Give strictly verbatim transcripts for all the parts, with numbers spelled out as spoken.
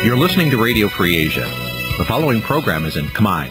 You're listening to Radio Free Asia. The following program is in Khmer.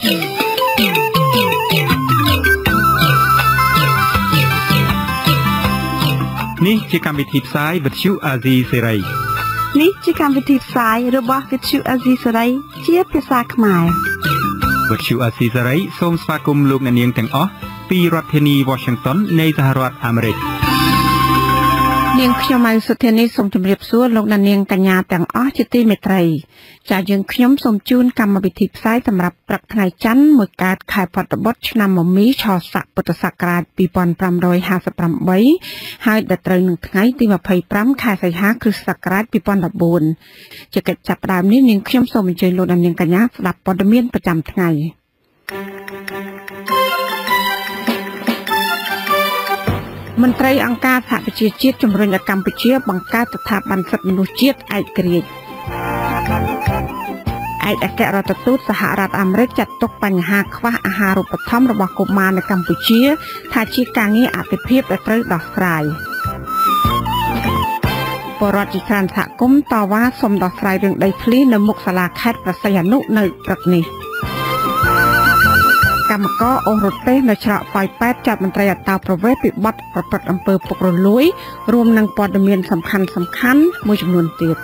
នេះជាកម្មវិធីផ្សាយវិទ្យុអាស៊ីសេរីនេះជាកម្មវិធីផ្សាយរបស់វិទ្យុអាស៊ីសេរីជាភាសាខ្មែរវិទ្យុអាស៊ីសេរីសូមស្វាគមន៍លោកអ្នកនាងទាំងអស់ពីរដ្ឋធានី Washington នៃសហរដ្ឋអាមេរិកនាងខ្ញុំម៉ៅសុធានីសូមជម្រាបសួរលោកអ្នកនាងកញ្ញាទាំងអស់ជាទីមេត្រីចា៎យើងខ្ញុំសូមជូនកម្មវិធីផ្សាយសម្រាប់ព្រឹកថ្ងៃច័ន្ទមួយកើតខែផុតបុត្រឆ្នាំមមីឆស័កពុទ្ធសករាជពីរពាន់ប្រាំរយហាសិបប្រាំបីហើយដល់ត្រូវនឹងថ្ងៃទីម្ភៃប្រាំខែសីហាគ្រិស្តសករាជពីរពាន់ដប់បួនជាកិច្ចចាប់ផ្ដើមនេះនាងខ្ញុំសូមអញ្ជើញលោកអ្នកនាងកញ្ញាស្ដាប់ព័ត៌មានប្រចាំថ្ងៃមន្ត្រីអង្គការសហប្រជាជាតិជំរុញឲ្យកម្ពុជាបង្កើតស្ថាប័នសិទ្ធិមនុស្សជាតិឯករាជ្យឯកអគ្គរដ្ឋទូតសហរដ្ឋអាមេរិកចាត់ទុកបញ្ហាខ្វះអាហារូបត្ថម្ភរបស់កុមារនៅកម្ពុជាថាជាការងារអតិភិបដែលត្រូវដោះស្រាយបរដ្ឋជាច្រើនសហគមន៍តវ៉ាសុំដោះស្រាយរឿងដីធ្លីនៅមុខសាលាខេត្តព្រះសីហនុនៅព្រឹកនេះកម្មករអូសរទេសនៅច្រកប៉ោយប៉ែតចាប់មន្ត្រីអន្តោប្រវេសន៍ពីបទប្រព្រឹត្តអំពើពុករលួយរួមនឹងព័ត៌មានសំខាន់សំខាន់មួយចំនួនទៀត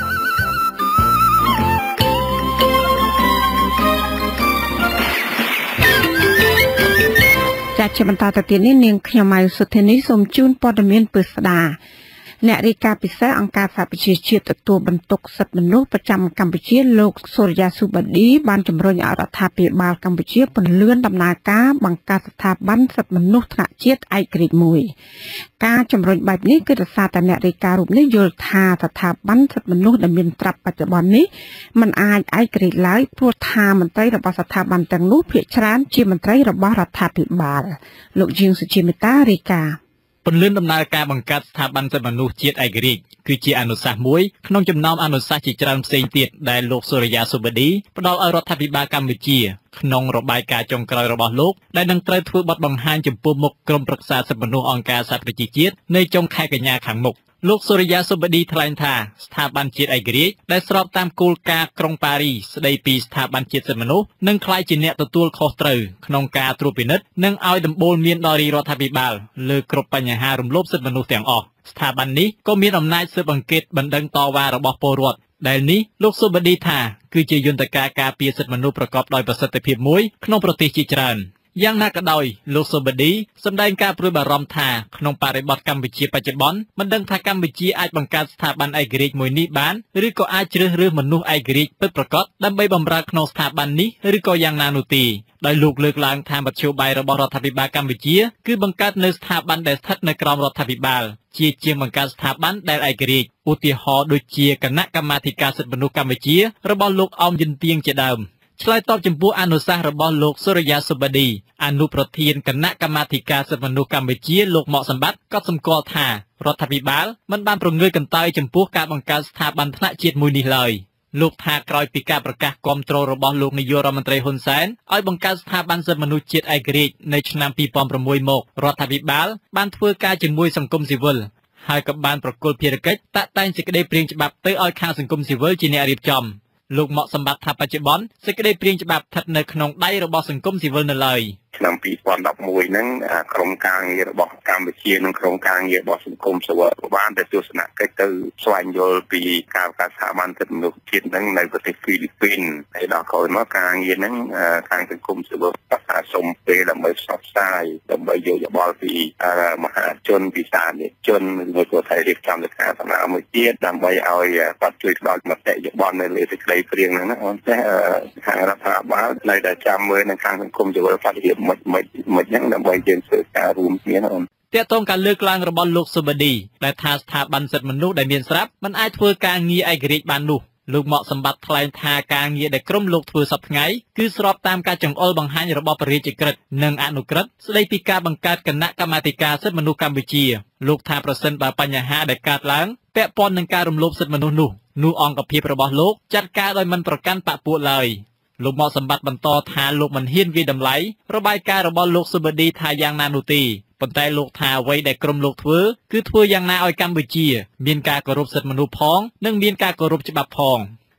ចាត់ជាបន្តទៅទៀតនេះនាងខ្ញុំម៉ៅសុធានីសូមជូនព័ត៌មានពិស្ដាអ្នករាយការណ៍ពិសេសអង្គការសហប្រជាជាតិទទួលបន្ទុកសិទ្ធិមនុស្សប្រចាំកម្ពុជាលោកសូរិយាសុបឌីបានជំរុញឲ្យរដ្ឋាភិបាលកម្ពុជាពន្លឿនដំណើរការបង្កើតស្ថាប័នសិទ្ធិមនុស្សថ្នាក់ជាតិឯករាជ្យមួយការជំរុញបែបនេះគឺដោយសារតែអ្នករាយការណ៍រូបនេះយល់ថាស្ថាប័នសិទ្ធិមនុស្សដែលមានត្រាប់បច្ចុប្បន្ននេះมันអាចឯករាជ្យឡើយព្រោះថាមន្ត្រីរបស់ស្ថាប័នទាំងនោះភាគច្រើនជាមន្ត្រីរបស់រដ្ឋាភិបាលលោកជាងសុជាមេតារាយការណ៍ពន្លឿនដំណើរការបង្កើតស្ថាប័នសិទ្ធិមនុស្សជាតិឯករាជ្យគឺជាអនុសាសន៍មួយក្នុងចំណោមអនុសាសន៍ជាច្រើនផ្សេងទៀតដែលលោកសូរិយាសុបឌីផ្ដល់ឲ្យរដ្ឋាភិបាលកម្ពុជាក្នុងរបាយការណ៍ចុងក្រោយរបស់លោកដែលនឹងត្រូវធ្វើបទបង្ហាញចំពោះមុខក្រុមប្រឹក្សាសិទ្ធិមនុស្សអង្គការសហប្រជាជាតិនៅចុងខែកញ្ញាខាងមុខលោកសូរិយាសុបឌីថ្លែងថាស្ថាប័នជាតិឯករាជ្យដែលស្របតាមគោលការណ៍ក្រុងប៉ារីស្ដីពីស្ថាប័នជាតិសិទ្ធិមនុស្សនឹងក្លាយជាអ្នកទទួលខុសត្រូវក្នុងការត្រួតពិនិត្យនិងឲ្យដំបូលមានដល់រាជរដ្ឋាភិបាលលើគ្រប់បញ្ហារំលោភសិទ្ធិមនុស្សទាំងអស់ស្ថាប័ននេះក៏មានអំណាចស៊ើបអង្កេតបណ្ដឹងតវ៉ារបស់ពលរដ្ឋដែលនេះលោកសុបឌីថាគឺជាយន្តការការពារសិទ្ធិមនុស្សប្រកបដោយប្រសិទ្ធភាពមួយក្នុងប្រទេសជាច្រើនយ៉ាងណាក៏ដោយលោកសុបឌីសម្ដែងការព្រួយបារម្ភថាក្នុងបរិបទកម្ពុជាបច្ចុប្បន្នមិនដឹងថាកម្ពុជាអាចបង្កើតស្ថាប័នឯករាជ្យមួយនេះបានឬក៏អាចជ្រើសរើសមនុស្សឯករាជ្យពិតប្រាកដដើម្បីបម្រើក្នុងស្ថាប័ននេះឬក៏យ៉ាងណានោះទេដោយលោកលើកឡើងថាមធ្យោបាយរបស់រដ្ឋាភិបាលកម្ពុជាគឺបង្កើតនៅស្ថាប័នដែលស្ថិតនៅក្រោមរដ្ឋាភិបាលជាជាងបង្កើតស្ថាប័នដែលឯករាជ្យឧទាហរណ៍ដូចជាគណៈកម្មាធិការសិទ្ធិមនុស្សកម្ពុជារបស់លោកអោមយិនទៀងជាដើមឆ្លើយតបចំពោះអនុសាសន៍របស់លោកសូរិយាសុបឌីអនុប្រធានគណៈកម្មាធិការសិទ្ធិមនុស្សកម្ពុជាលោកម៉ាក់សម្បត្តិក៏សម្គាល់ថារដ្ឋាភិបាលមិនបានប្រងើយកន្តើយចំពោះការបង្កើតស្ថាប័នថ្នាក់ជាតិមួយនេះឡើយលោកថាក្រោយពីការប្រកាសគាំទ្ររបស់លោកនាយករដ្ឋមន្ត្រីហ៊ុនសែនឲ្យបង្កើតស្ថាប័នសិទ្ធិមនុស្សជាតិឯករាជ្យនៅឆ្នាំពីរពាន់ប្រាំមួយមករដ្ឋាភិបាលបានធ្វើការជាមួយសង្គមស៊ីវិលហើយក៏បានប្រគល់ភារកិច្ចតាក់តែងសេចក្តីព្រាងច្បាប់ទៅឲ្យខាងសង្គមស៊ីវិលជាអ្នករៀបចំលោកម៉ាក់សម្បត្តិថាបច្ចុប្បន្នសេចក្តីព្រាងច្បាប់ស្ថិតនៅក្នុងដៃរបស់សង្គមស៊ីវិលនៅឡើយឆ្នាំពីរពាន់ដប់មួយហ្នឹងក្រុមការងាររបស់កម្ពុជានិងក្រុមការងាររបស់សង្គមស៊ីវិលបានទៅទស្សនកិច្ចទៅស្វែងយល់ពីការបង្កើតស្ថាប័នសិទ្ធិមនុស្សជាតិហ្នឹងនៅប្រទេសហ្វីលីពីនហើយដល់ក្រោយមកការងារហ្នឹងខាងសង្គមស៊ីវិលបានសុំពេលដើម្បីផ្សព្វផ្សាយដើម្បីយកយោបល់ពីមហាជនពីសាធារណជនមួយក៏ថារៀបចំលក្ខណៈសម្រាប់មួយទៀតដើម្បីឲ្យគាត់ជួយផ្ដល់មតិយោបល់នៅលើសេចក្តីព្រាងហ្នឹងណាអូនចេះខាងរដ្ឋាភិបាលនៅតែចាំមើលនៅខាងសង្គមស៊ីវិលគាត់រៀបមិនមិនមិនយ៉ាងដើម្បីយើងធ្វើការរួមគ្នាណាអូនទាក់ទងការលើកឡើងរបស់លោកសុបឌីដែលថាស្ថាប័នសិទ្ធិមនុស្សដែលមានស្រាប់មិនអាចធ្វើការងារឯករាជ្យបាននោះលោកម៉ាក់សម្បត្តិថ្លែងថាការងារដែលក្រុមលោកធ្វើសប្តាហ៍ថ្ងៃគឺស្របតាមការចង្អុលបង្ហាញរបស់ព្រះរាជក្រឹត្យនិងអនុក្រឹត្យស្ដីពីការបង្កើតគណៈកម្មាធិការសិទ្ធិមនុស្សកម្ពុជាលោកថាប្រសិនបើបញ្ហាដែលកើតឡើងពាក់ព័ន្ធនឹងការរំលោភសិទ្ធិមនុស្សនោះនោះអង្គភាពរបស់លោកចាត់ការដោយមិនប្រកាន់បកពួកឡើយលោកម៉ាក់សម្បត្តិបន្តថាលោកមិនហ៊ានវាយតម្លៃរបាយការណ៍របស់លោកសុបឌីថាយ៉ាងណានោះទេប៉ុន្តែលោកថាអ្វីដែលក្រុមលោកធ្វើគឺធ្វើយ៉ាងណាឲ្យកម្ពុជាមានការគោរពសិទ្ធិមនុស្សផងនិងមានការគោរពច្បាប់ផង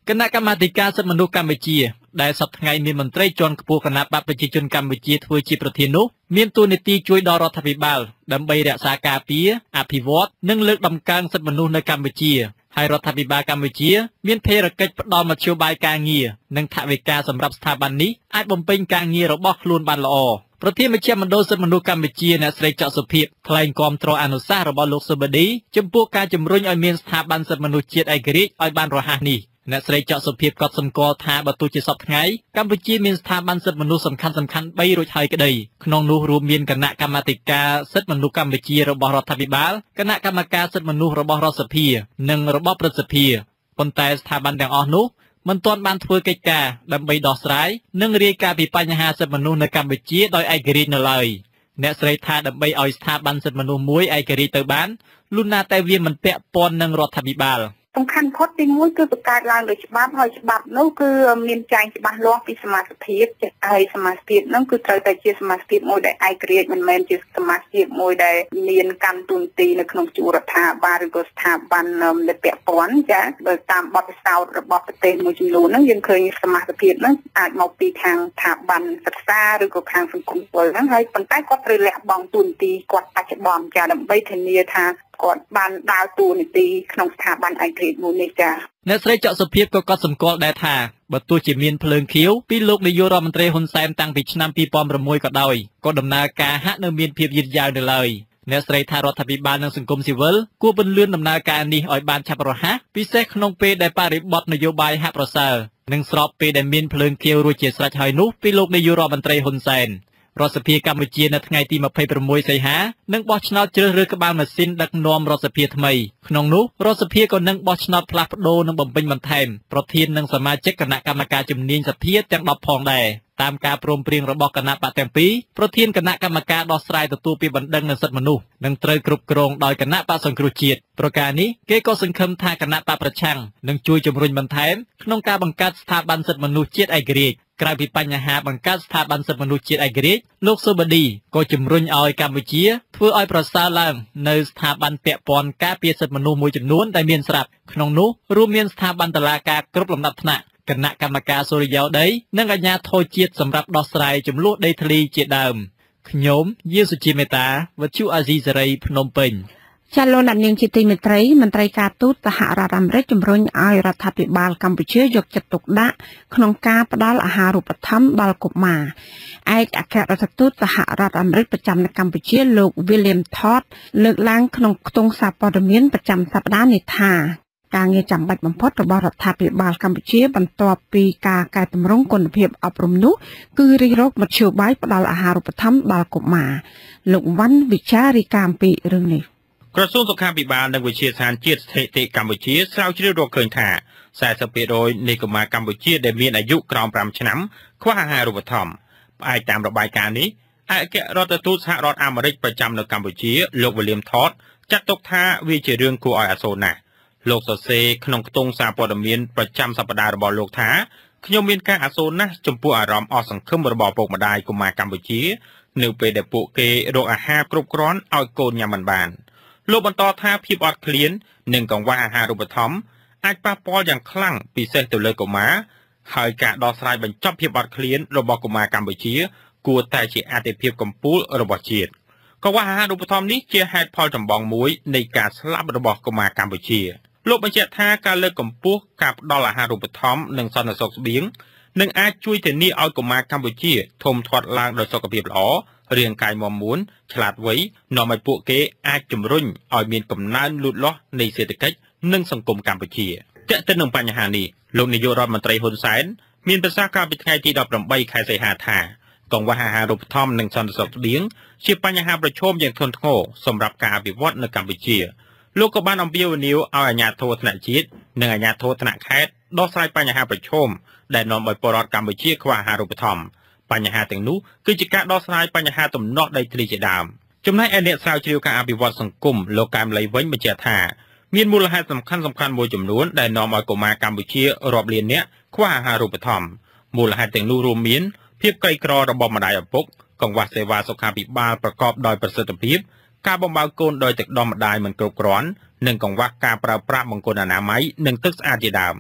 គណៈកម្មាធិការសិទ្ធិមនុស្សកម្ពុជាដែលសប្តាហ៍ថ្ងៃមានមន្ត្រីជាន់ខ្ពស់គណៈបកប្រជាជនកម្ពុជាធ្វើជាប្រធាននោះមានតួនាទីជួយដល់រដ្ឋាភិបាលដើម្បីរក្សាការពារអភិវឌ្ឍនិងលើកតម្កើងសិទ្ធិមនុស្សនៅកម្ពុជាហើយរដ្ឋាភិបាលកម្ពុជាមានភារកិច្ចផ្ដល់មធ្យោបាយការងារនិងថវិកាសម្រាប់ស្ថាប័ននេះអាចបំពេញការងាររបស់ខ្លួនបានល្អប្រធានមជ្ឈមណ្ឌលសិទ្ធិមនុស្សកម្ពុជាអ្នកស្រីច័កសុភាពថ្លែងគាំទ្រអនុសាសន៍របស់លោកសុបឌីចំពោះការជំរុញឲ្យមានស្ថាប័នសិទ្ធិមនុស្សជាតិឯករាជ្យឲ្យបានរហ័សនេះអ្នកស្រីច័កសុភាពក៏សម្គាល់ថាបើទោះជាសពថ្ងៃកម្ពុជាមានស្ថាប័នសិទ្ធិមនុស្សសំខាន់សំខាន់បីរួចហើយក្តីក្នុងនោះរួមមានគណៈកម្មាធិការសិទ្ធិមនុស្សកម្ពុជារបស់រដ្ឋាភិបាលគណៈកម្មការសិទ្ធិមនុស្សរបស់រដ្ឋសភានិងរបស់ព្រឹទ្ធសភាប៉ុន្តែស្ថាប័នទាំងអស់នោះមិនទាន់បានធ្វើកិច្ចការដើម្បីដោះស្រាយនិងរាយការណ៍ពីបញ្ហាសិទ្ធិមនុស្សនៅកម្ពុជាដោយឯករាជ្យនៅឡើយអ្នកស្រីថាដើម្បីឲ្យស្ថាប័នសិទ្ធិមនុស្សមួយឯករាជ្យទៅបានលុះណាតែវាមិនពាក់ព័ន្ធនឹងរដ្ឋាភិបាលសំខាន់ផុតទីមួយគឺបង្កើតឡើងដោយច្បាប់ហើយច្បាប់នោះគឺមានចែងច្បាស់លាស់ពីសមាជិកភាពហើយសមាជិកភាពនោះគឺត្រូវតែជាសមាជិកភាពមួយដែលឯករាជ្យមិនមែនជាសមាជិកភាពមួយដែលមានកម្មទូនទីនៅក្នុងជួររដ្ឋាភិបាលឬក៏ស្ថាប័នដែលពាក់ព័ន្ធចាបើតាមបទពិសោធន៍របស់ប្រទេសមួយចំនួនហ្នឹងយើងឃើញសមាជិកភាពហ្នឹងអាចមកពីខាងស្ថាប័នសិក្សាឬក៏ខាងសង្គមពលហ្នឹងហើយប៉ុន្តែគាត់ត្រូវលះបង់ទូនទីគាត់បច្ចុប្បន្នចាដើម្បីធានាថាគាត់បានដើរតួនាទីក្នុងស្ថាប័នឯករាជ្យមួយនេះចាអ្នកស្រីច័កសុភាពក៏កត់សម្គាល់ដែរថាបើទោះជាមានភ្លើងខៀវពីលោកនាយករដ្ឋមន្ត្រីហ៊ុនសែនតាំងពីឆ្នាំពីរពាន់ប្រាំមួយក៏ដោយក៏ដំណើរការហាក់នៅមានភាពយឺតយ៉ាវនៅឡើយអ្នកស្រីថារដ្ឋាភិបាលនិងសង្គមស៊ីវិលគួរពន្លឿនដំណើរការនេះឲ្យបានឆាប់រហ័សពិសេសក្នុងពេលដែលបរិបទនយោបាយហាក់ប្រសើរនិងស្របពេលដែលមានភ្លើងខៀវរួចជាស្រេចហើយនោះពីលោកនាយករដ្ឋមន្ត្រីហ៊ុនសែនរដ្ឋសភាកម្ពុជានៅថ្ងៃទីម្ភៃប្រាំមួយសីហានឹងបោះឆ្នោតជ្រើសរើសក្បាលម៉ាស៊ីនដឹកនាំរដ្ឋសភាថ្មីក្នុងនោះរដ្ឋសភាក៏នឹងបោះឆ្នោតផ្លាស់ប្ដូរនិងបំពេញបន្ថែមប្រធាននិងសមាជិកគណៈកម្មការជំនាញសភាទាំងដប់ផងដែរតាមការព្រមព្រៀងរបស់គណៈបកទាំងពីរប្រធានគណៈកម្មការដោះស្រាយទទួលពាក្យបណ្ដឹងនៅសិទ្ធិមនុស្សនឹងត្រូវគ្រប់គ្រងដោយគណៈបកសង្គ្រោះជាតិប្រការនេះគេក៏សង្ឃឹមថាគណៈបកប្រឆាំងនឹងជួយជំរុញបន្ថែមក្នុងការបង្កើតស្ថាប័នសិទ្ធិមនុស្សជាតិឯករាជ្យក្រៅពីបញ្ហាបង្កើតស្ថាប័នសិទ្ធិមនុស្សជាតិឯករាជ្យលោកសុបឌីក៏ជំរុញឲ្យកម្ពុជាធ្វើឲ្យប្រសើរឡើងនៅស្ថាប័នពាក់ព័ន្ធការពារសិទ្ធិមនុស្សមួយចំនួនដែលមានស្រាប់ក្នុងនោះរួមមានស្ថាប័នតុលាការគ្រប់លំដាប់ថ្នាក់គណៈកម្មការសុរិយោដីនិងអាជ្ញាធរជាតិសម្រាប់ដោះស្រាយចំនួនដីធ្លីជាដើមខ្ញុំយាសុជាមេតាវិទ្យុអាស៊ីសេរីភ្នំពេញចាលោកអ្នកនាងជាទីមេត្រីមន្ត្រីការទូតសហរដ្ឋអាមេរិកជំរុញឲ្យរដ្ឋាភិបាលកម្ពុជាយកចិត្តទុកដាក់ក្នុងការផ្តល់អាហារូបត្ថម្ភដល់កុមារឯកអគ្គរដ្ឋទូតសហរដ្ឋអាមេរិកប្រចាំនៅកម្ពុជាលោក William Todd លើកឡើងក្នុងខ្ទង់សារព័ត៌មានប្រចាំសប្តាហ៍នេះថាការងារចាំបាច់បំផុតរបស់រដ្ឋាភិបាលកម្ពុជាបន្ទាប់ពីការកែតម្រង់គុណភាពអប់រំនោះគឺរិះរកមធ្យោបាយផ្តល់អាហារូបត្ថម្ភដល់កុមារលោកវ៉ាន់វិចារីកាអំពីរឿងនេះក្រសួងសុខាភិបាលនិងវិទ្យាស្ថានជាតិស្ថិតិកម្ពុជាស្រាវជ្រាវរកឃើញថា សែសិបភាគរយ នៃកុមារកម្ពុជាដែលមានអាយុក្រោមប្រាំឆ្នាំខ្វះអាហារូបត្ថម្ភផ្អែកតាមរបាយការណ៍នេះឯកអគ្គរដ្ឋទូតសហរដ្ឋអាមេរិកប្រចាំនៅកម្ពុជាលោក William Todd ចាត់ទុកថាវាជារឿងគួរឲ្យអាសូរណាស់លោកសរសេរក្នុងខ្ទង់សារព័ត៌មានប្រចាំសប្តាហ៍របស់លោកថាខ្ញុំមានការអាសូរណាស់ចំពោះអារម្មណ៍អស់សង្ឃឹមរបស់ពុកម្ដាយកុមារកម្ពុជានៅពេលដែលពួកគេរកអាហារគ្រប់គ្រាន់ឲ្យកូនញ៉ាំមិនបានលោកបន្តថាភាពអត់ឃ្លាននិងកង្វះអាហារូបត្ថម្ភអាចប៉ះពាល់យ៉ាងខ្លាំងពិសេសទៅលើកុមារហើយការដោះស្រាយបញ្ចប់ភាពអត់ឃ្លានរបស់កុមារកម្ពុជាគួរតែជាអាទិភាពកំពូលរបស់ជាតិកង្វះអាហារូបត្ថម្ភនេះជាហេតុផលចម្បងមួយនៃការស្លាប់របស់កុមារកម្ពុជាលោកបញ្ជាក់ថាការលើកកម្ពស់ការផ្ដល់អាហារូបត្ថម្ភនិងសន្តិសុខស្បៀងនឹងអាចជួយធានាឲ្យកុមារកម្ពុជាធំធាត់ឡើងដោយសុខភាពល្អរាងកាយមាំមួនឆ្លាតវៃនាំឲ្យពួកគេអាចជំរុញឲ្យមានកំណើនលូតលាស់នៃសេដ្ឋកិច្ចនិងសង្គមកម្ពុជាទាក់ទិននឹងបញ្ហានេះលោកនាយករដ្ឋមន្ត្រីហ៊ុនសែនមានប្រសាសន៍កាលពីថ្ងៃទីដប់ប្រាំបីខែសីហាថាកង្វះអាហារូបត្ថម្ភនិងសន្តិសុខស្បៀងជាបញ្ហាប្រឈមយ៉ាងធ្ងន់ធ្ងរសម្រាប់ការអភិវឌ្ឍនៅកម្ពុជាលោកក៏បានអំពាវនាវឲ្យអាជ្ញាធរថ្នាក់ជាតិនិងអាជ្ញាធរថ្នាក់ខេត្តដោះស្រាយបញ្ហាប្រឈមដែលនាំឲ្យពលរដ្ឋកម្ពុជាខ្វះអាហារូបត្ថម្ភបញ្ហាទាំងនោះគឺជាការដោះស្រាយបញ្ហាទំនាស់ដីធ្លីជាដើមចំណែកឯអ្នកស្រាវជ្រាវការអភិវឌ្ឍសង្គមលោកកែមលីវិញបញ្ជាក់ថាមានមូលហេតុសំខាន់សំខាន់មួយចំនួនដែលនាំឲ្យកុមារកម្ពុជារាប់លាននាក់ខ្វះអាហារូបត្ថម្ភមូលហេតុទាំងនោះរួមមានភាពក្រីក្ររបស់ម្ដាយឪពុកកង្វះសេវាសុខាភិបាលប្រកបដោយប្រសិទ្ធភាពការបំបៅកូនដោយទឹកដមម្ដាយមិនគ្រប់គ្រាន់និងកង្វះការប្រើប្រាស់បង្គន់អនាម័យនិងទឹកស្អាតជាដើម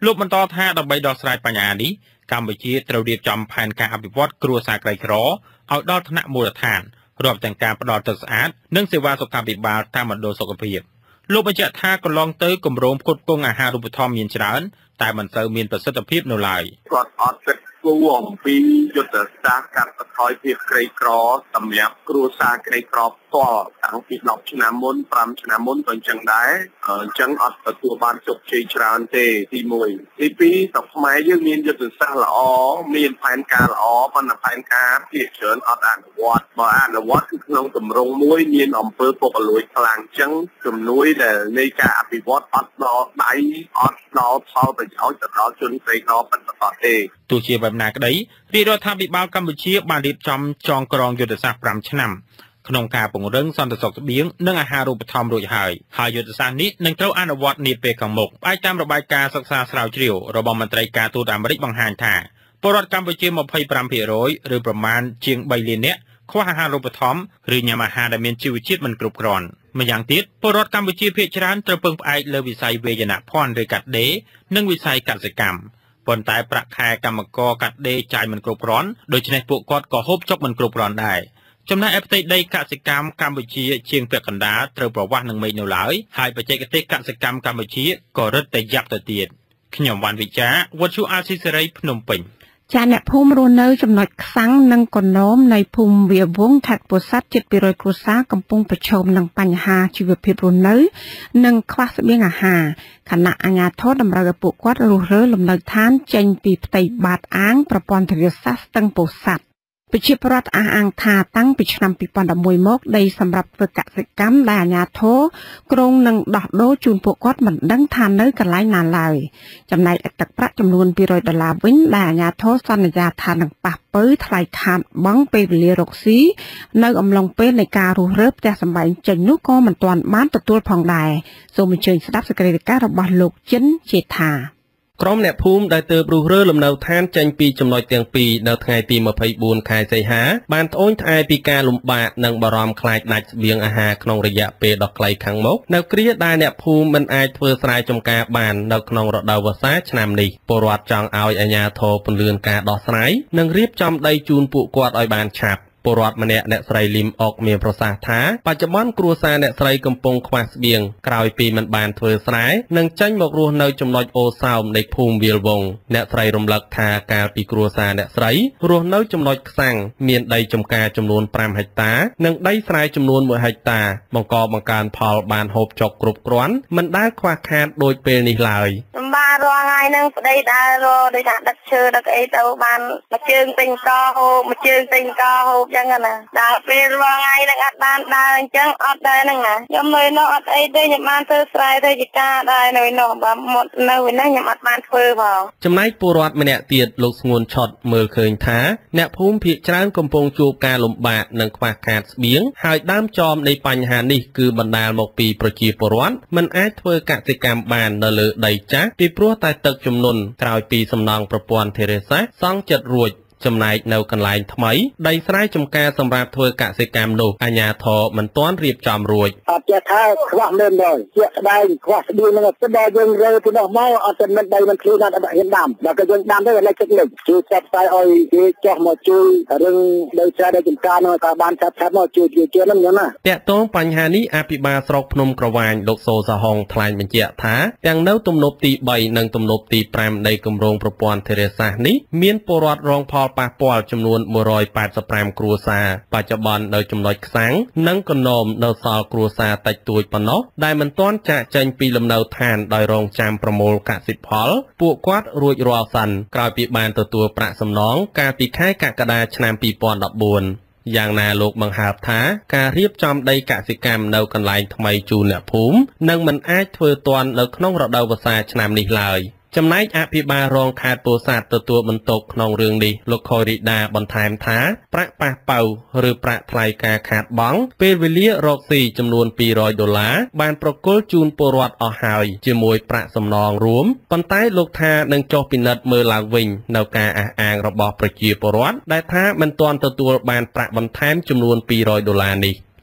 លោកបន្តថាដើម្បីដោះស្រាយបញ្ហានេះកម្ពុជាត្រូវរៀបចំផែនការអភិវឌ្ឍគ្រួសារក្រីក្រឲ្យដល់ថ្នាក់មូលដ្ឋានរាប់ទាំងការផ្តល់ទឹកស្អាតនិងសេវាសុខាភិបាលតាមមណ្ឌលសុខភាពលោកបញ្ជាក់ថាកន្លងទៅគម្រោងផ្គត់ផ្គង់អាហារូបត្ថម្ភមានច្រើនតែមិនសូវមានប្រសិទ្ធភាពនៅឡើយគាត់អត់គិតគូរអំពីយុទ្ធសាស្ត្រកាត់បន្ថយភាពក្រីក្រសម្រាប់គ្រួសារក្រីក្រផ្ទាល់តាំងពីដប់ឆ្នាំមុនប្រាំឆ្នាំមុនក៏អញ្ចឹងដែរអញ្ចឹងអត់ទទួលបានជោគជ័យច្រើនទេទីមួយទីពីរស្រុកខ្មែរយើងមានយុទ្ធសាស្ត្រល្អមានផែនការល្អប៉ុន្តែផែនការភាគច្រើនអត់អនុវត្តបើអនុវត្តគឺក្នុងទម្រង់មួយមានអំពើពុករលួយខ្លាំងអញ្ចឹងជំនួយដែលនៃការអភិវឌ្ឍអត់ដល់ដៃអត់ដល់ផលប្រយោជន៍ទៅដល់ជនក្រីក្រប៉ុណ្ណោះទេទោះជាបែបណាក្តីរាជរដ្ឋាភិបាលកម្ពុជាបានរៀបចំចងក្រងយុទ្ធសាស្ត្រប្រាំឆ្នាំក្នុងការពង្រឹងសន្តិសុខស្បៀងនិងអាហារូបត្ថម្ភរួចហើយហើយយុទ្ធសាស្ត្រនេះនឹងត្រូវអនុវត្តនាពេលខាងមុខផ្អែកតាមរបាយការណ៍សិក្សាស្រាវជ្រាវរបស់មន្ត្រីការទូតអាមេរិកបង្ហាញថាពលរដ្ឋកម្ពុជា ម្ភៃប្រាំភាគរយ ឬប្រមាណជាង បីលាននាក់ខ្វះអាហារូបត្ថម្ភឬញ៉ាំអាហារដែលមានជីវជាតិមិនគ្រប់គ្រាន់ម្យ៉ាងទៀតពលរដ្ឋកម្ពុជាភាគច្រើនត្រូវពឹងផ្អែកលើវិស័យវេយ្យានភ័ណ្ឌឬកាត់ដេរនិងវិស័យកសិកម្មប៉ុន្តែប្រាក់ខែកម្មករកាត់ដេរចាយមិនគ្រប់គ្រាន់ដូច្នេះពួកគាត់ក៏ហូបចុកមិនគ្រប់គ្រាន់ដែរចំណែកឯផ្ទៃដីកសិកម្មកម្ពុជាជាងពាក់កណ្ដាលត្រូវប្រវាស់នឹងមេឃនៅឡើយហើយបច្ចេកទេសកសិកម្មកម្ពុជាក៏រឹតតែយ៉ាប់ទៅទៀតខ្ញុំវ៉ាន់វិចាវត្តជូអាស៊ីសេរីភ្នំពេញចាអ្នកភូមិរស់នៅចំណុចខ្សាំងនិងកណោមនៃភូមិវាវងខេត្តពោធិ៍សាត់ជិតពីរយគ្រួសារកំពុងប្រឈមនឹងបញ្ហាជីវភាពរស់នៅនិងខ្វះស្បៀងអាហារខណៈអាជ្ញាធរតម្រូវឲ្យពួកគាត់រុះរើលំនៅឋានចេញពីផ្ទៃបាតអាងប្រព័ន្ធធារាសាស្ត្រស្ទឹងពោធិ៍សាត់ប្រជាពលរដ្ឋអះអាងថាតាំងពីឆ្នាំពីរពាន់ដប់មួយមកដីសម្រាប់ធ្វើកសិកម្មដែលអាជ្ញាធរក្រុងនឹងដោះដូរជូនពួកគាត់មិនដឹងថានៅកន្លែងណាឡើយចំណែកទឹកប្រាក់ចំនួនពីររយដុល្លារវិញដែលអាជ្ញាធរសន្យាថានឹងប៉ះពើថ្លៃខាតបង់ពេលវេលារកស៊ីនៅអំឡុងពេលនៃការរុះរើផ្ទះសម្បែងចេញនោះក៏មិនទាន់បានទទួលផងដែរសូមអញ្ជើញស្ដាប់សេចក្តីរាយការណ៍របស់លោកចិនជេថាក្រុមអ្នកភូមិដែលទើបរុះរើលំនៅឋានចេញពីចំណុចទាំងពីរនៅថ្ងៃទីម្ភៃបួនខែសីហាបានត្អូញត្អែពីការលំបាកនិងបារម្ភខ្លាចដាច់ស្បៀងអាហារក្នុងរយៈពេលដ៏ខ្លីខាងមុខនៅគ្រាដែលអ្នកភូមិមិនអាចធ្វើស្រែចម្ការបាននៅក្នុងរដូវវស្សាឆ្នាំនេះពលរដ្ឋចង់ឲ្យអាជ្ញាធរពន្យាការដោះស្រាយនិងរៀបចំដីជូនពួកគាត់ឲ្យបានឆាប់ពលរដ្ឋម្នាក់អ្នកស្រីលីមអុកមានប្រសាសន៍ថាបច្ចុប្បន្នគ្រួសារអ្នកស្រីកំពុងខ្វះស្បៀងក្រោយពីមិនបានធ្វើស្រែនិងចេញមករស់នៅចំណុចអូសោមនៃភូមិវាលវងអ្នកស្រីរំលឹកថាកាលពីគ្រួសារអ្នកស្រីរស់នៅចំណុចខ្សាំងមានដីចម្ការចំនួនប្រាំហិកតានិងដីស្រែចំនួនមួយហិកតាបង្កបង្កើនផលបានហូបចុកគ្រប់គ្រាន់មិនដែលខ្វះខាតដូចពេលនេះឡើយបាទរាល់ថ្ងៃហ្នឹងប្តីដើររដូចថាដឹកឈើដឹកអីទៅបានមួយជើងទិញកហូបមួយជើងទិញកហូបចឹងណាដល់ពេលរាល់ថ្ងៃហ្នឹងអត់បានដើរអញ្ចឹងអត់ដែរហ្នឹងណាខ្ញុំនៅនោះអត់អីទេខ្ញុំបានធ្វើស្រែធ្វើចការដែរនៅនោះបើមកនៅនេះខ្ញុំអត់បានធ្វើផងចំណែកពលរដ្ឋម្នាក់ទៀតលោកស្ងួនឆុតមើលឃើញថាអ្នកភូមិភាគច្រើនកំពុងជួបការលំបាកនិងខ្វះខាតស្បៀងហើយដើមចមនៃបញ្ហានេះគឺបណ្ដាលមកពីប្រជាពលរដ្ឋមិនអាចធ្វើកសិកម្មបាននៅលើដីចាស់ពីព្រោះតែទឹកជំនន់ក្រោយពីសំណង់ប្រព័ន្ធធារាសាស្ត្រសង់ចិត្តរួចចំណែកនៅកន្លែងថ្មីដីស្រែចម្ការសម្រាប់ធ្វើកសិកម្មនោះអាជ្ញាធរមិនទាន់រៀបចំរួចអត់ចេះថាខ្វះមែនទេជាក់ស្ដែងខ្វះស្បៀងនឹងទៅដល់យើងរើពីនោះមកអត់មិនដីមិនខ្លួនអត់ហ៊ានដាំដល់ក៏យើងដាំទៅលេចចិត្តលេចជួយចាត់ផ្សាយឲ្យគេចោះមកជួយរឿងដីស្រែដីចម្ការនោះក៏បានឆាប់ឆាប់មកជួយជួយជួយហ្នឹងណាតកតងបញ្ហានេះអភិបាលស្រុកភ្នំក្រវាញលោកសូសហងថ្លែងបញ្ជាក់ថាទាំងនៅទំនប់ទីបីនិងទំនប់ទីប្រាំនៃគម្រោងប្រព័ន្ធធារាសាស្ត្រនេះមានពលរដ្ឋរងផលប៉ះពាល់ចំនួនមួយរយប៉ែតសិបប្រាំគ្រួសារបច្ចុប្បន្ននៅចំណុចខ្សាំងនិងកណោមនៅសល់គ្រួសារតិចតួចប៉ុណ្ណោះដែលមិនទាន់ចាកចេញពីលំនៅឋានដោយរងចាំប្រមូលកសិផលពួកគាត់រួចរាល់សិនក្រោយពីបានទទួលប្រាក់សំណងកាលពីខែកក្កដាឆ្នាំពីរពាន់ដប់បួនយ៉ាងណាលោកបង្ហើបថាការរៀបចំដីកសិកម្មនៅកន្លែងថ្មីជូនអ្នកភូមិនឹងមិនអាចធ្វើទាន់នៅក្នុងរដូវវស្សាឆ្នាំនេះឡើយចំណែកអភិបាលរងខេត្តពោធិ៍សាត់ទទួលបន្ទុកក្នុងរឿងនេះលោកខុយរីដាបន្ថែមថាប្រាក់ប៉ះប៉ៅឬប្រាក់ថ្លៃការខាតបង់ពេលវេលារកស៊ីចំនួនពីររយដុល្លារបានប្រគល់ជូនពលរដ្ឋអស់ហើយជាមួយប្រាក់សំណងរួមប៉ុន្តែលោកថានឹងចុះពិនិត្យមើលឡើងវិញនៅការអះអាងរបស់ប្រជាពលរដ្ឋដែលថាមិនទាន់ទទួលបានប្រាក់បន្ថែមចំនួនពីររយដុល្លារនេះ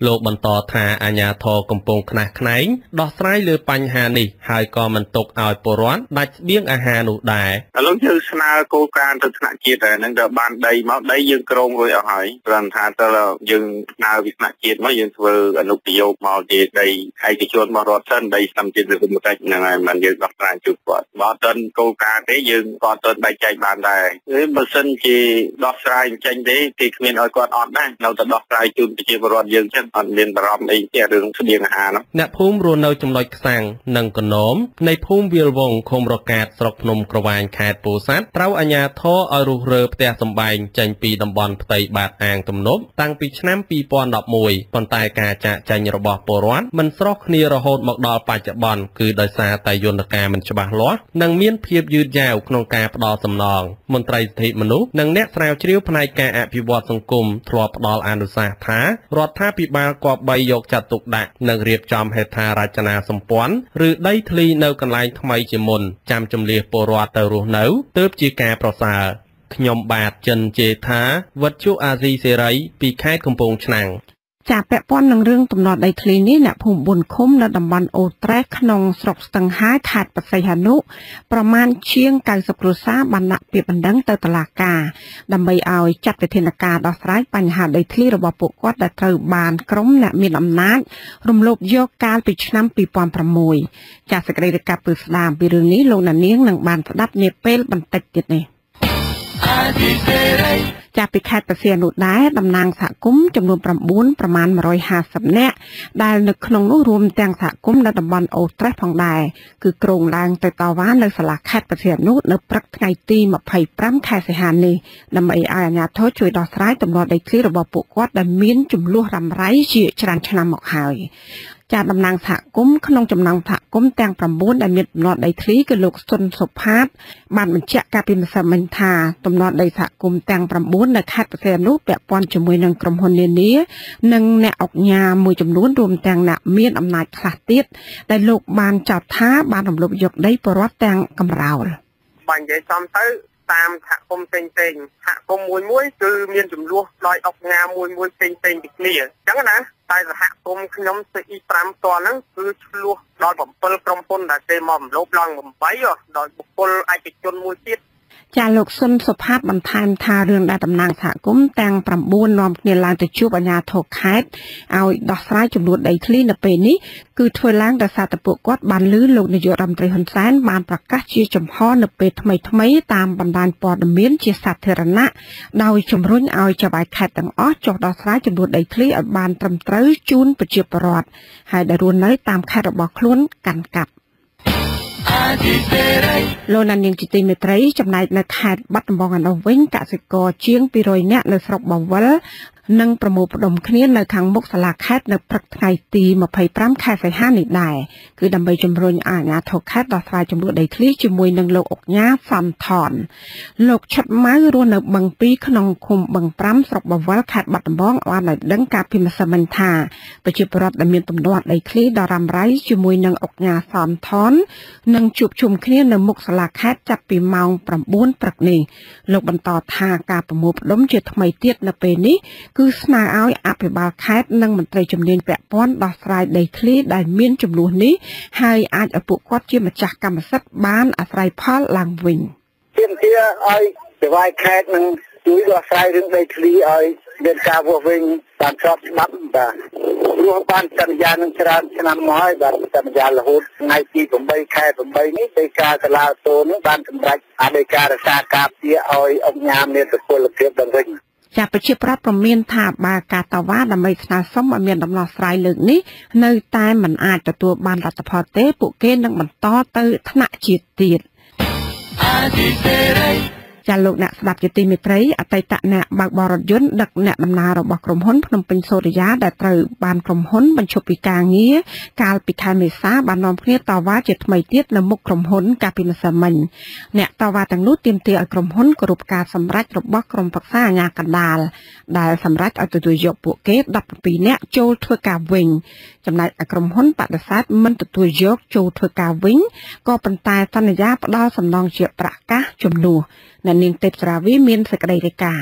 លោកបន្តថាអាជ្ញាធរកំពុងខ្នះខ្នែងដោះស្រាយលើបញ្ហានេះហើយក៏មិនទុកឲ្យពលរដ្ឋដាច់ស្បៀងអាហារនោះដែរឥឡូវយើងស្នើគោលការណ៍ទៅថ្នាក់ជាតិហើយនឹងទៅបានដីមកដីយើងក្រងរួចអស់ហើយព្រោះថាទៅយើងស្នើពីថ្នាក់ជាតិមកយើងធ្វើអនុប្រយោគមកជាដីឯកជនរបស់រដ្ឋសិនដីស្ដាំជាតិឬមិនតែហ្នឹងហើយមិនយើងដោះស្រាយជូនគាត់បើអត់គោលការណ៍ទេយើងក៏អត់បែកចែកបានដែរបើសិនជាដោះស្រាយចេញទេគេគ្មានឲ្យគាត់អត់ដែរនៅតែដោះស្រាយជូនប្រជាពលរដ្ឋយើងចឹងអត់មានបារម្ភអីទេរឿងស្បៀងអាហារនោះអ្នកភូមិរស់នៅចំណុចខ្សាំងនិងកណោមនៃភូមិវាលវងឃុំរកាតស្រុកភ្នំក្រវាញខេត្តពោធិ៍សាត់ត្រូវអាជ្ញាធរឲ្យរុះរើផ្ទះសម្បែងចេញពីតំបន់ផ្ទៃបាតអាងទំនប់តាំងពីឆ្នាំពីរពាន់ដប់មួយប៉ុន្តែការចាកចេញរបស់ពលរដ្ឋមិនស្រុះគ្នារហូតមកដល់បច្ចុប្បន្នគឺដោយសារតែយន្តការមិនច្បាស់លាស់និងមានភាពយឺតយ៉ាវក្នុងការផ្ដល់សំណងមន្ត្រីសិទ្ធិមនុស្សនិងអ្នកស្រាវជ្រាវផ្នែកការអភិវឌ្ឍសង្គមធ្លាប់ផ្ដល់អនុសាសន៍ថារដ្ឋាភិបាលគប្បីយកចាត់ទុកដាក់និងរៀបចំហេដ្ឋារចនាសម្ព័ន្ធឬដីធ្លីនៅកន្លែងថ្មីជាមុនចាំជម្លៀសពលរដ្ឋទៅរស់នៅទើបជាការប្រសើរខ្ញុំបាទចិនជេថាវត្តជូអាស៊ីសេរីពីខេត្តកំពង់ឆ្នាំងចាពាក់ព័ន្ធនឹងរឿងទំនាស់ដីធ្លីនេះអ្នកភូមិប៊ុនឃុំនៅតំបន់អូត្រេសក្នុងស្រុកស្ទឹងហាយខេត្តបរសៃហនុប្រមាណជាង九十គ្រួសារបានដាក់ពាក្យបណ្ដឹងទៅតុលាការដើម្បីឲ្យចាត់វិធានការដោះស្រាយបញ្ហាដីធ្លីរបស់ពួកគាត់ដែលត្រូវបានក្រុមអ្នកមានអំណាចរំលោភយកកាលពីឆ្នាំពីរពាន់ប្រាំមួយចាសេចក្តីរាយការណ៍ពឹស្ដាមពីរឿងនេះលោកណានៀងនឹងបានស្ដាប់នាពេលបន្តិចទៀតនេះចាប់ពីខេត្តបរសៃហនុដែរតំណាងសហគមន៍ចំនួនប្រាំបួនប្រមាណmột trămห้าสิบនាក់ដែលនៅក្នុងនោះរួមទាំងសហគមន៍នៅតំបន់អូត្រេសផងដែរគឺក្រុងឡើងទៅតវ៉ានៅសាលាខេត្តបរសៃហនុនៅព្រឹកថ្ងៃទីยี่สิบห้าខែសីហានេះដើម្បីឲ្យអាជ្ញាធរជួយដោះស្រាយទំនាស់ដីធ្លីរបស់ពួកគាត់ដែលមានចំនួនរ៉ាំរ៉ៃជាច្រើនឆ្នាំមកហើយចាតំណាងសហគមន៍ក្នុងចំណោមសហគមន៍ទាំងប្រាំបួនដែលមានទំនាស់ដីធ្លីគឺលោកសុនសុផាតបានបញ្ជាក់កាលពីម្សិលមិញថាទំនាស់ដីសហគមន៍ទាំងប្រាំបួននៅខេត្តបរសៃហនុពាក់ព័ន្ធជាមួយនឹងក្រុមហ៊ុននានានិងអ្នកអង្គការមួយចំនួនរួមទាំងអ្នកមានអំណាចខ្លះទៀតដែលលោកបានចោទថាបានរំលោភយកដីពលរដ្ឋទាំងកំរោលបើនិយាយចំទៅតាមសហគមន៍ផ្សេងផ្សេងសហគមន៍មួយមួយគឺមានចំនួនដោយអង្គការមួយមួយផ្សេងផ្សេងពីគ្នាអញ្ចឹងណាតែសហគមន៍ខ្ញុំស្អីប្រាំតហ្នឹងគឺឆ្លោះដល់bảyក្រុមហ៊ុនដែលគេមករំលោភឡើងeightដល់បុគ្គលឯកជនមួយទៀតចាលោកសុនសុផាតបន្ថែមថារឿងដែលតំណាងសហគមន៍ទាំងប្រាំបួននាំគ្នាឡើងទៅជួបអាជ្ញាធរខេត្តឲ្យដោះស្រាយចំនួនដីធ្លីនៅពេលនេះគឺធ្វើឡើងដោយសារតែពួកគាត់បានឮលោកនាយករដ្ឋមន្ត្រីហ៊ុនសែនបានប្រកាសជាចំហនៅពេលថ្មីថ្មីតាមបណ្ដាញព័ត៌មានជាសាធារណៈដោយជំរុញឲ្យចៅហ្វាយខេត្តទាំងអស់ចុះដោះស្រាយចំនួនដីធ្លីឲ្យបានត្រឹមត្រូវជូនប្រជាពលរដ្ឋហើយដែលរស់នៅតាមខេត្តរបស់ខ្លួនកាន់កាប់លោកណានៀងជាទីមេត្រីចំណែកនៅខេត្តបាត់ដំបងឯនោះវិញកសិករជាងពីររយនាក់នៅស្រុកបាវិលនិងប្រមូលផ្ដុំគ្នានៅខាងមុខសាលាខេត្តនៅព្រឹកថ្ងៃទីยี่สิบห้าខែសីហានេះដែរគឺដើម្បីជំរុញអាជ្ញាធរខេត្តដោះស្រាយចំនួនដីធ្លីជាមួយនឹងលោកអុកញ៉ាសំថនលោកឆិតម៉ៅរស់នៅបឹងពីរក្នុងឃុំបឹងប្រាំស្រុកបាវិលខេត្តបាត់ដំបងបានឲ្យដឹងកាលពីម្សិលមិញថាប្រជាពលរដ្ឋដែលមានទំនាស់ដីធ្លីដ៏រ៉ាំរ៉ៃជាមួយនឹងអុកញ៉ាសំថននឹងជួបជុំគ្នានៅមុខសាលាខេត្តចាប់ពីម៉ោងប្រាំបួនព្រឹកនេះលោកបន្តថាការប្រមូលផ្ដុំជាថ្មីទៀតនៅពេលនេះគឺស្នើឲ្យអភិបាលខេត្តនិងមន្ត្រីជំនាញពាក់ព័ន្ធដោះស្រាយដីធ្លីដែលមានចំនួននេះហើយអាចឲ្យពួកគាត់ជាម្ចាស់កម្មសិទ្ធិបានអាស្រ័យផលឡើងវិញទាមទារឲ្យចៅហ្វាយខេត្តនឹងជួយដោះស្រាយរឿងដីធ្លីឲ្យមានការវាស់វិញតាមស្របច្បាប់បាទព្រោះបានសន្យានឹងច្រើនឆ្នាំមកហើយបាទសន្យារហូតថ្ងៃទីeightខែeightនេះដីកាសាលាតូននឹងបានសម្រេចអធិការរក្សាការពារឲ្យអង្គការមានសុពលភាពដល់វិញចាប្រជាប្រដ្ឋប្រមានថាបើការតវ៉ាដើម្បីស្នើសុំឲ្យមានដំណោះស្រាយលើកនេះនៅតែមិនអាចទទួលបានលទ្ធផលទេពួកគេនឹងបន្តទៅថ្នាក់ជាតិទៀតចាលោកអ្នកស្ដាប់ជាទីមេត្រីអតីតអ្នកបើកបររថយន្តដឹកអ្នកដំណើររបស់ក្រុមហ៊ុនភ្នំពេញសូរិយាដែលត្រូវបានក្រុមហ៊ុនបញ្ឈប់ពីការងារកាលពីខែមេសាបាននាំគ្នាតវ៉ាជាថ្មីទៀតនៅមុខក្រុមហ៊ុនកាលពីម្សិលមិញអ្នកតវ៉ាទាំងនោះទាមទារឲ្យក្រុមហ៊ុនគោរពការសម្រេចរបស់ក្រុមប្រឹក្សាអាជ្ញាកណ្ដាលដែលសម្រេចឲ្យទទួលយកពួកគេដប់ប្រាំពីរនាក់ចូលធ្វើការវិញចំណែកឯក្រុមហ៊ុនបដិសេធមិនទទួលយកចូលធ្វើការវិញក៏ប៉ុន្តែសន្យាផ្ដល់សំណងជាប្រាក់កាសជំនួសអ្នកនាងទេពស្រាវីមានសេចក្តីរាយការណ៍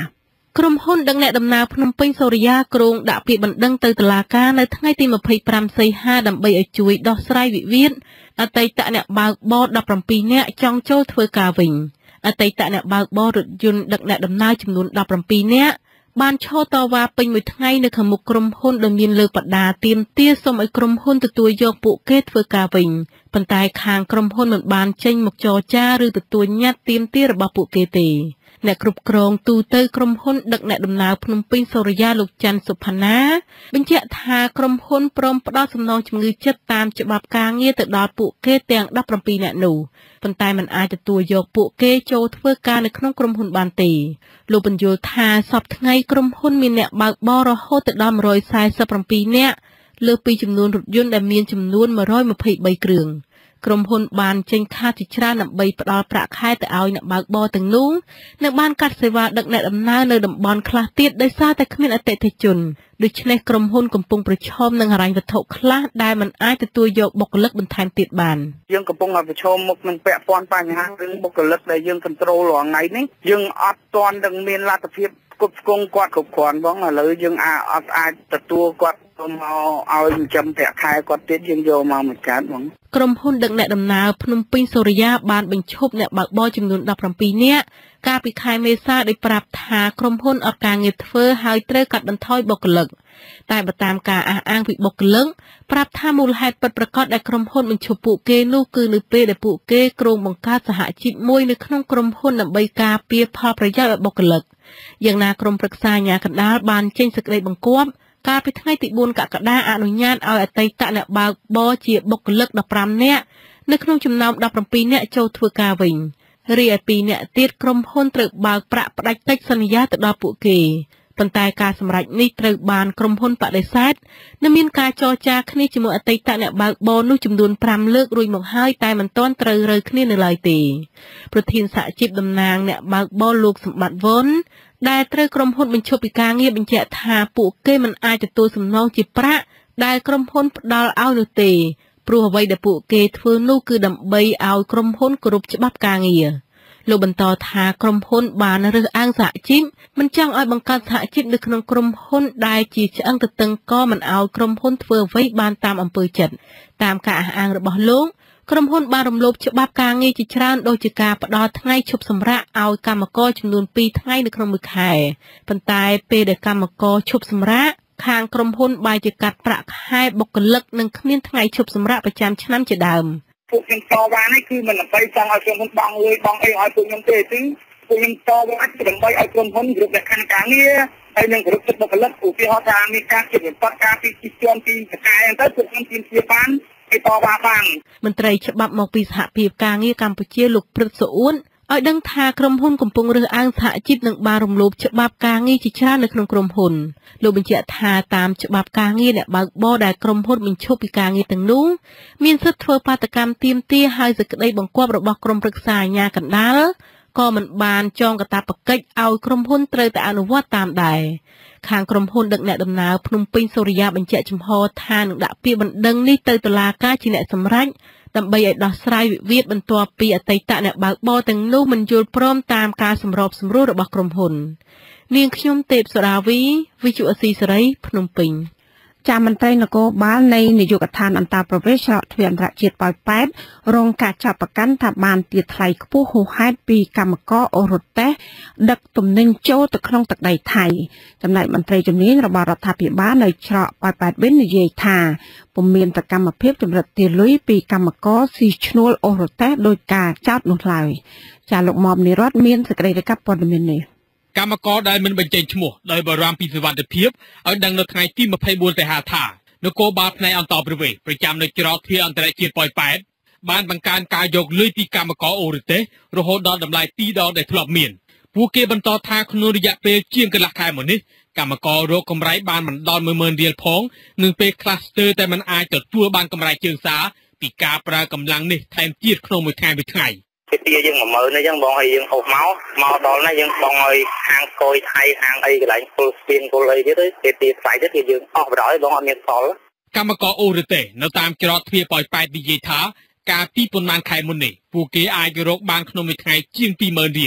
ក្រុមហ៊ុនដឹកអ្នកដំណើរភ្នំពេញសូរិយាក្រុងដាក់ពាក្យបណ្ដឹងទៅតុលាការនៅថ្ងៃទីម្ភៃប្រាំសីហាដើម្បីឲ្យជួយដោះស្រាយវិវាទអតីតអ្នកបើកបរដប់ប្រាំពីរនាក់ចង់ចូលធ្វើការវិញអតីតអ្នកបើកបររថយន្តដឹកអ្នកដំណើរចំនួនដប់ប្រាំពីរនាក់បានឈរតវ៉ាពេញមួយថ្ងៃនៅខាងមុខក្រុមហ៊ុនដែលមានលើកបដាទាមទារសូមឲ្យក្រុមហ៊ុនទទួលយកពួកគេធ្វើការវិញប៉ុន្តែខាងក្រុមហ៊ុនមិនបានចេញមកចរចាឬទទួលញត្តិទាមទាររបស់ពួកគេទេអ្នកគ្រប់គ្រងទូទៅក្រុមហ៊ុនដឹកអ្នកដំណើរភ្នំពេញសូរិយាលោកច័ន្ទសុផាណាបញ្ជាក់ថាក្រុមហ៊ុនព្រមផ្ដល់សំណងជំងឺចិត្តតាមច្បាប់ការងារទៅដល់ពួកគេទាំងដប់ប្រាំពីរនាក់នោះប៉ុន្តែมันអាចទទួលយកពួកគេចូលធ្វើការនៅក្នុងក្រុមហ៊ុនបានទេលោកបញ្យល់ថាសប្តាហ៍ថ្ងៃក្រុមហ៊ុនមានអ្នកបើកបររហូតទៅដល់មួយរយសែសិបប្រាំពីរនាក់លើពីចំនួនរថយន្តដែលមានចំនួនមួយរយម្ភៃបីគ្រឿងក្រុមហ៊ុនបានចេញខាតជាច្រើនដើម្បីផ្ដល់ប្រាក់ខែទៅឲ្យអ្នកបើកបរទាំងនោះនិងបានកាត់សេវាដឹកអ្នកដំណើរនៅតំបន់ខ្លះទៀតដោយសារតែគ្មានអតិថិជនដូច្នេះក្រុមហ៊ុនកំពុងប្រឈមនឹងហិរញ្ញវត្ថុខ្លះដែលមិនអាចទទួលយកបុគ្គលិកបន្ថែមទៀតបានយើងកំពុងប្រឈមមុខនឹងពាក់ព័ន្ធបញ្ហារឿងបុគ្គលិកដែលយើងគ្រប់គ្រងរាល់ថ្ងៃនេះយើងអត់ទាន់នឹងមានលទ្ធភាពគ្រប់គ្រងគាត់គ្រប់គ្រាន់បងឥឡូវយើងអត់អាចទទួលគាត់មកឲ្យចិញ្ចឹមប្រាក់ខែគាត់ទៀតយើងយកមកមួយកាត់បងក្រុមហ៊ុនដឹកអ្នកដំណើរភ្នំពេញសូរិយាបានបញ្ឈប់អ្នកបើកបរចំនួនដប់ប្រាំពីរនាក់កាលពីខែមេសាដោយប្រាប់ថាក្រុមហ៊ុនអត់ការងារធ្វើហើយត្រូវកាត់បន្ថយបុគ្គលិកតែបើតាមការអះអាងពីបុគ្គលិកប្រាប់ថាមូលហេតុពិតប្រាកដដែលក្រុមហ៊ុនបញ្ឈប់ពួកគេនោះគឺនៅពេលដែលពួកគេគ្រោងបង្កើតសហជីពមួយនៅក្នុងក្រុមហ៊ុនដើម្បីការពារផលប្រយោជន៍ឲ្យបុគ្គលិកយ៉ាងណាក្រុមប្រឹក្សាអាជ្ញាកណ្ដាលបានចេញសេចក្តីបង្គាប់កាលពីថ្ងៃទីបួនកក្កដាអនុញ្ញាតឲ្យអតីតអ្នកបើកបរជាបុគ្គលិកដប់ប្រាំនាក់នៅក្នុងចំណោមដប់ប្រាំពីរនាក់ចូលធ្វើការវិញរីឯពីរនាក់ទៀតក្រុមហ៊ុនត្រូវបើកប្រាក់ផ្ដាច់កិច្ចសន្យាទៅដល់ពួកគេប៉ុន្តែការសម្រេចនេះត្រូវបានក្រុមហ៊ុនបដិសេធនិងមានការចរចាគ្នាជាមួយអតីតអ្នកបើកបរនោះចំនួនប្រាំលើករួចមកហើយតែមិនទាន់ត្រូវរើគ្នានៅឡើយទេប្រធានសហជីពតំណាងអ្នកបើកបរលោកសម្បត្តិវុនដែលត្រូវក្រុមហ៊ុនបញ្ឈប់ពីការងារបញ្ជាក់ថាពួកគេមិនអាចទទួលសំណងជាប្រាក់ដែលក្រុមហ៊ុនផ្ដល់ឲ្យនោះទេព្រោះអ្វីដែលពួកគេធ្វើនោះគឺដើម្បីឲ្យក្រុមហ៊ុនគោរពច្បាប់ការងារលោកបន្តថាក្រុមហ៊ុនបានរើសអើងសហជីពមិនចង់ឲ្យបង្កើតសហជីពនៅក្នុងក្រុមហ៊ុនដែលជាឆ្អឹងទទឹងក៏មិនឲ្យក្រុមហ៊ុនធ្វើអ្វីបានតាមអំពើចិត្តតាមការអះអាងរបស់លោកក្រុមហ៊ុនបានរំលោភច្បាប់ការងារជាច្រើនដូចជាការផ្ដល់ថ្ងៃឈប់សម្រាកឲ្យកម្មករចំនួនពីរថ្ងៃនៅក្នុងមួយខែប៉ុន្តែពេលដែលកម្មករឈប់សម្រាកខាងក្រុមហ៊ុនបែរជាកាត់ប្រាក់ខែបុគ្គលិកនិងគ្មានថ្ងៃឈប់សម្រាកប្រចាំឆ្នាំជាដើមពួកខ្ញុំតវ៉ានេះគឺមិនដើម្បីចង់ឲ្យក្រុមហ៊ុនបង់លុយបង់អីឲ្យពួកខ្ញុំទេគឺពួកខ្ញុំតវ៉ាដើម្បីឲ្យក្រុមហ៊ុនគ្រប់លក្ខខណ្ឌការងារហើយនឹងគ្រប់សិទ្ធិបុគ្គលិកឧទាហរណ៍ថាមានការគិតវិបត្តិការពីទីជាន់ពីកែទៅពួកខ្ញុំទាមទារបានគេតវ៉ាបានមន្ត្រីច្បាប់មកពីសហភាពការងារកម្ពុជាលោកព្រឹទ្ធសុអួនឲ្យដឹងថាក្រុមហ៊ុនកំពុងរើសអើងសហជីពនិងបានរំលោភច្បាប់ការងារជាច្រើននៅក្នុងក្រុមហ៊ុនលោកបញ្ជាក់ថាតាមច្បាប់ការងារអ្នកបើកបរដែលក្រុមហ៊ុនបញ្ឈប់ពីការងារទាំងនោះមានសិទ្ធិធ្វើបាតកម្មទាមទារឲ្យសេចក្តីបង្គាប់របស់ក្រុមប្រឹក្សាអាជ្ញាកណ្ដាលក៏មិនបានចងកាតព្វកិច្ចឲ្យក្រុមហ៊ុនត្រូវតែអនុវត្តតាមដែរខាងក្រុមហ៊ុនដឹកអ្នកដំណើរភ្នំពេញសូរិយាបញ្ជាក់ចំហថានឹងដាក់ពាក្យបណ្ដឹងនេះទៅតុលាការជាអ្នកសម្រេចដើម្បីឲ្យដោះស្រាយវិវាទបន្ទាប់ពីអតីតអ្នកបើកបរទាំងនោះមិនយល់ព្រមតាមការសម្របសម្រួលរបស់ក្រុមហ៊ុននាងខ្ញុំទេពសុរាវីវិទ្យុអស៊ីសេរីភ្នំពេញចាមន្ត្រីនគរបាលនៃនាយកដ្ឋានអន្តរប្រវេសន៍ទ្វីអន្តរជាតិប៉ោយប៉ែតរងការចាប់ប្រកាន់ថាបានទារថ្លៃខ្ពស់ហួសហេតុពីកម្មករអូរ៉ូតេសដឹកទំនិញចូលទៅក្នុងទឹកដីថៃចំណែកមន្ត្រីជំនាញរបស់រដ្ឋាភិបាលនៅច្រកប៉ោយប៉ែតវិញនិយាយថាពុំមានសកម្មភាពចម្រិតទារលុយពីកម្មករស៊ីឈ្នួលអូរ៉ូតេសដោយការចោទនោះឡើយចាលោកមុំនិរដ្ឋមានសេចក្តីរាយការណ៍ព័ត៌មាននេះកម្មករដែលមិនបញ្ចេញឈ្មោះដោយបារម្ភពីសុវត្ថិភាពឲ្យដឹងនៅថ្ងៃទីម្ភៃបួនសីហាថានគរបាលផ្នែកអន្តរប្រវេសន៍ប្រចាំនៅច្រកទ្វារអន្តរជាតិប៉ោយប៉ែតបានបង្កើនការយកលុយពីកម្មករអូរ៉ូតេសរហូតដល់តម្លៃពីរដងដែលធ្លាប់មានពួកគេបន្តថាក្នុងរយៈពេលជាងកន្លះខែមកនេះកម្មកររកកម្រៃបានមិនដល់មួយម៉ឺនរៀលផងនិងពេលខ្លះស្ទើរតែមិនអាចទទួលបានកម្រៃជើងសារពីការប្រើកម្លាំងនេះថែមទៀតក្នុងមួយថ្ងៃមួយថ្ងៃគេទាយើងមួយម៉ឺនអញ្ចឹងបងឲ្យយើងហូបមកមកដល់នេះយើងបងឲ្យហាងកយថៃហាងអីកន្លែងពុលស្ពានពុលអីទៀតគេទាថ្លៃទៀតគេយើងអស់បរោយបងអត់មានផលកម្មករអូរ៉ូតេសនៅតាមច្រកទ្វារប៉ោយប៉ែតនិយាយថាកាលពីប៉ុន្មានខែមុននេះពួកគេអាចរកបានក្នុងមួយថ្ងៃជាងពីរម៉ឺនរៀល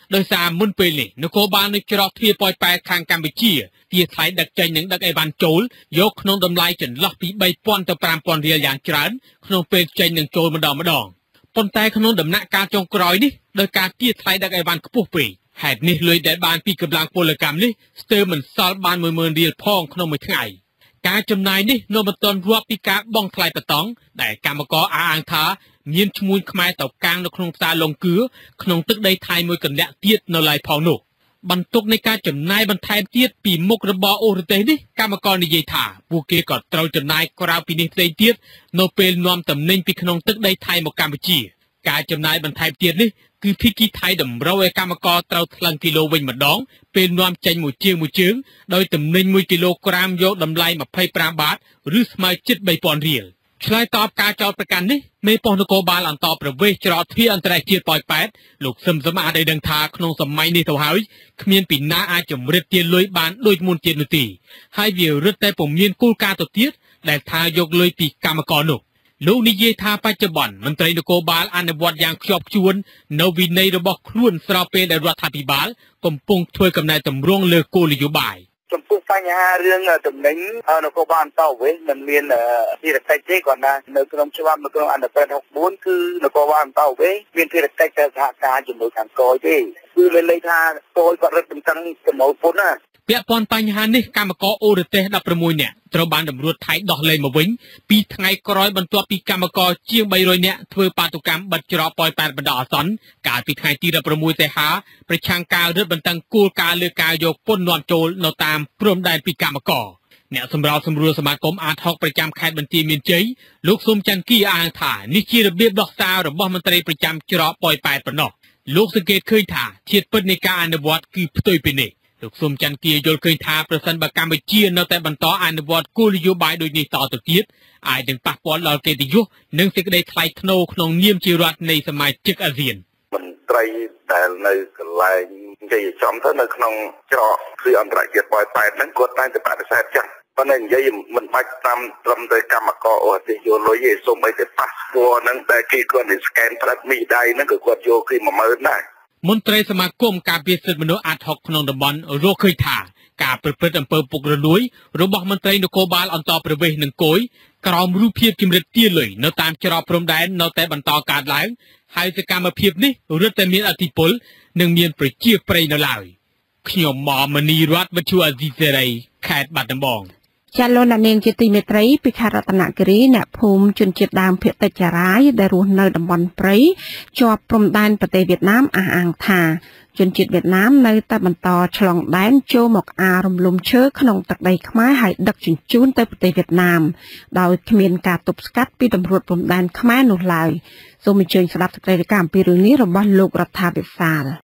โดยสารมุนเปลี่ยนโคบาลในจรอกที่ปล่อยไปทางกัมพูชีที่ไทยดักใจหนึ่งดักไอบันโจลยกขนมดำลายจนล็อกปีใบป้อนตะปรามปอนเรียอย่างจรันขนมเป็นใจหนึ่งโจลมาดองมาดองปนแต่ขนมดำหนักการจงกรอยนี่โดยการที่ไทยดักไอบันกปุ๊บปีแหดนี่เลยแต่บานปีกำลังโปรกรรมนี่สเตอร์มันซอลบานมือมือเรียลพองขนมมือทั้งไงการจำนายนี่โนบัตอนรัวปีกาบ้องคลายประตองแต่กรรมกรอาอังท้ามีนชมุนขมายต่อกลางในโครงสารลงเกลือขนมตึกได้ไทยมวยกันแหละเทียดในลายพองนุบรรทุกในการจำนายบรรทายเทียดปีมุกระบอโอรเตนี่กรรมกรในเยธาบุกเกกอดเราจำนายกราวปีนี้เทียดโนเปลนอมตำเน่งปีขนมตึกได้ไทยมกัมพูชีการจำนายบรรทายเทียดนี่คือพิกีไทยดำเราไอกรรมกรเราทลังกิโลเวงมาดองเป็นนอมใจหมู่เชียงหมู่เชิงโดยตำเน่งมวยกิโลกรัมโยดำลายมาไพ่ปราบาทหรือสมัยจิตใบปอนเรียลชลายตอบการจอดประกันนี่ไม่ปอนโกบาลอันตอบประเวชจอดที่อันตรายเจียปล่อยแปดลูกซึมสมาได้ดังทาขนมสมัยนี้เท่าหายขมีนปีน้าอาจมเรียเตียนลอยบานโดยมูลเจียนุตีให้เวียรึแต่ผมเมียนกู้การตัวเตี้ยแต่ทายกเลยปีกรรมกรนุลูกนิเยธาปัจจุบันมันตรีนโกบาลอันวัดอย่างขยอบชวนนวินัยระบบคล้วนสราเปในรัฐพิบาลกำปงช่วยกำนายตำรวงเลือกโกลิยุบายจำพวกปัญหาเรื่องตำแหน่งนโกบาลเต้าเว้มันมีที่ระดับเจ๊ก่อนนะในกรมชวานในกรมอันดับเป็นหกบุญคือนโกบาลเต้าเว้มีที่ระดับสถานการณ์จำนวนการโกยที่คือเลยเลยท่าโกยก็ระดับตั้งสมองปุ่นนะเปียปอนปัญหานี่กรรมกรโอรเตดับประมวยเนี่ยตรบานตำรวจไทยดอกเลยมาวิ่งปีไงกร้อยบรรทุกปีกรรมกรเจียงใบรอยเนี่ยเพื่อปาตุกรรมบัดจรอปล่อยแปดบรรดาสอนการปีไงตีดับประมวยแต่หาประชังการเรื่องบรรทังกูการเลือกการโยกป้นนอนโจลนตามพรมได้ปีกรรมกรเนี่ยสำหรับสำรวจสมาคมอาทอกประจำแคดบัญชีเมียนเจยลูกสมจันกี้อาถานิชีระเบียบดอกซาวระบบมันตรีประจำจรอปล่อยแปดปนอกลูกสังเกตเคยถ่าเทียดเปิดในการในวัดคือพตัวเป็นเอกลูกสมจันกีโยลเคยทาประสันบกรรมไปเชียนแต่บรรทออันวอดกูลิยุบายโดยในต่อตัวเทียบอายดึงปะปอนเราเกติยุนึ่งสิกได้ไทยโนขนมเยี่ยมจีรัตในสมัยจิกอาเซียนมันไตรแต่ในกลายใจจอมเท่าในขนมจอคืออันตรายเกิดปล่อยไปนั้นกดได้แต่ปฏิเสธจังเพราะนั้นยัยมันไปตามตามโดยกรรมกรโอ้ยโยนลอยเยส่งไปแต่พาสปอร์ตนั้นแต่กี่คนในสแกนพลัดมีได้นั่นก็กดโยคือมาเมินได้มนตรีสมาคมการเบียดเสียดมนุษย์อาทอกขนมดำบอลโรเคยถ่าการประพฤติอำเภอปุกระลุยระบบมนตรีนโกบาลอันต่อประเวหนึ่งโกยกรอมรูปเพียบจิมเรตเตี้ยเลยในตามจรอพรมแดนในแต่บรรทอการหลังให้สการมาเพียบนี้เรื่องแต่มีอธิปลหนึ่งเมียนประเจียปรนลายขยมมอมณีรัฐวัชวาจิเซรัยแคดบัดดำบองจารย์นันเองจิตติเมตรีพิคารัตนกรีเนี่ยภูมิจนจิตดามเพียตจารายได้รู้ในดับบอนปรีจอบพรมแดนประเทศเวียดนามอ่างทาจนจิตเวียดนามในตะบันตอฉลองแดนโจหมกอารมลมเชื้อขนมตักใดขม้าหายดักจุนจูนในประเทศเวียดนามโดยขมีนการตบสกัดปีตำรวจพรมแดนขม้าหนุนลายโซมิเชิงสลับตะไคร้การปีรุ่นนี้ระบาดโลกรัฐาเบสาล